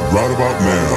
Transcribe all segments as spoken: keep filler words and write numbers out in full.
right about now.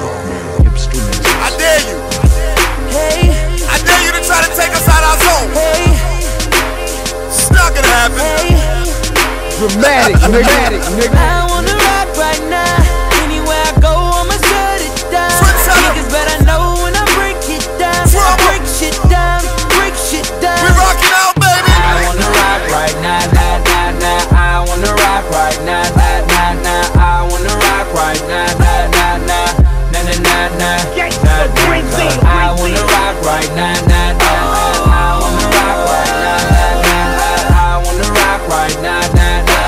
I dare you. Hey. I dare you to try to take us out our zone. Hey. It's not gonna happen. Hey. Dramatic, dramatic, nigga. I wanna rock right now. Anywhere I go, I'ma shut it down. Niggas better know when I break it down. I break shit down, break shit down. We rockin' out, baby. I wanna rock right now, nah, nah, nah. I wanna rock right now, nah, nah, nah. I wanna rock right now, nah, nah, nah. Nah, nah, nah, nah. I wanna rock right now, nah, nah, nah. I wanna rock right now, nah, nah, nah. I wanna rock right now, nah, nah.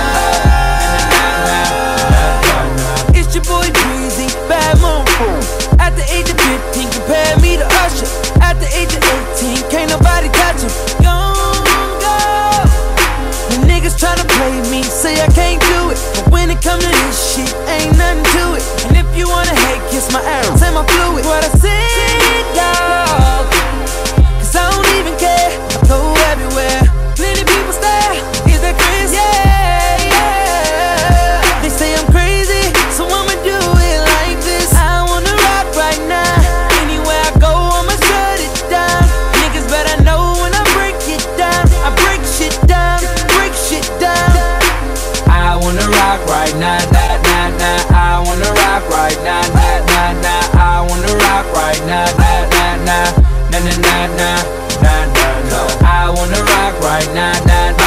It's your boy Dreezy, bad moon. At the age of fifteen, compare me to Usher. At the age of eighteen, can't nobody touch him. Young girl, the niggas tryna play me, say I can't do it. But when it come to this shit, ain't nothing to it. And if you wanna hate, kiss my arrow, say my fluid. What I said, dawg, cause I don't even care. I go everywhere, plenty people stare. Is that crazy? Yeah, yeah. They say I'm crazy, so I'ma do it like this. I wanna rock right now. Anywhere I go, I'ma shut it down. Niggas better know when I break it down. I break shit down, break shit down. I wanna rock right now, nah, nah, nah. I wanna rock right now, nah, nah, nah. I wanna rock right now, nah, nah, nah. Nah, nah, nah, nah, nah, nah, nah. I wanna rock right now, nah, nah.